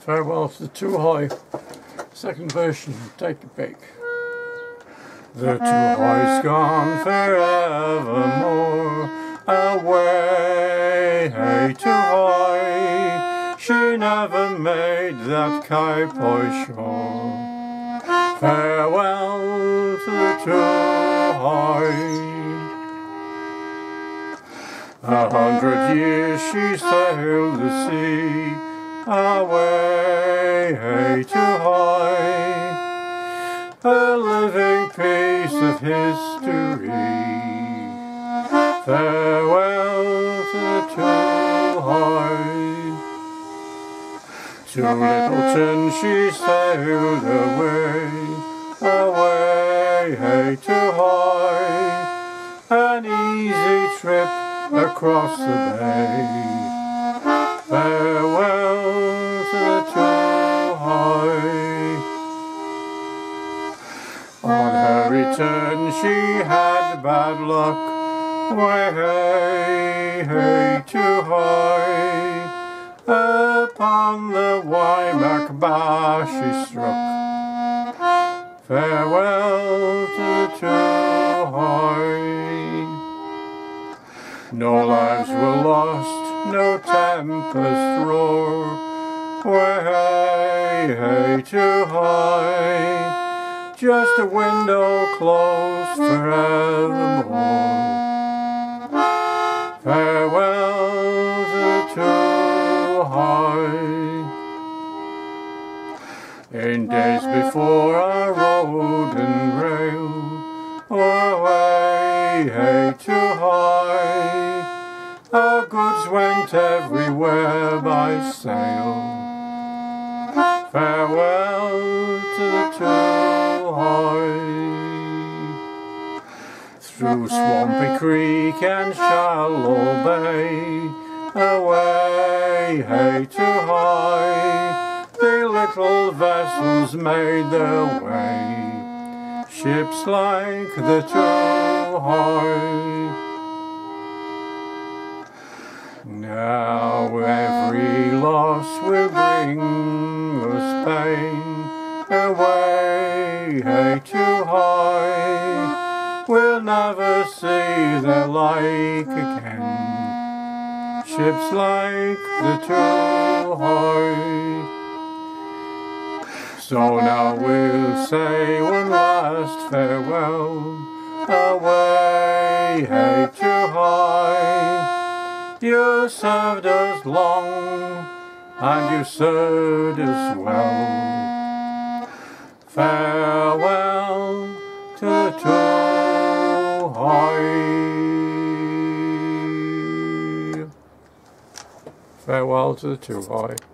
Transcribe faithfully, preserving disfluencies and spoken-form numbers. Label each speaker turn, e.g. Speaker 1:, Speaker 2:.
Speaker 1: Farewell to the Tuhoe, second version, take a pick. The Tuhoe's gone forevermore, away, hey Tuhoe, she never made that Kaipo shore. Farewell to the Tuhoe. A hundred years she sailed the sea, away, hey Tuhoe, a living piece of history. Farewell to the Tuhoe. To Littleton she sailed away, away, hey Tuhoe, an easy trip across the bay. Farewell to the Tuhoe. On her return she had bad luck, way, hey Tuhoe, upon the Waimak Bar she struck. Farewell to the Tuhoe. No lives were lost, no tempest roar, way, hey Tuhoe, just a window closed forevermore. Farewell to the Tuhoe. In days before I rode and railed, away, hey Tuhoe, our goods went everywhere by sail. Farewell to the Tuhoe. Through Swampy Creek and Shallow Bay, away, hey Tuhoe, the little vessels made their way, ships like the Tuhoe. Now every loss will bring us pain, away, hey Tuhoe, we'll never see the like again, ships like the Tuhoe. So now we'll say one last farewell, away, hey Tuhoe, you served us long, and you served us well. Farewell to the Tuhoe. Farewell to the Tuhoe.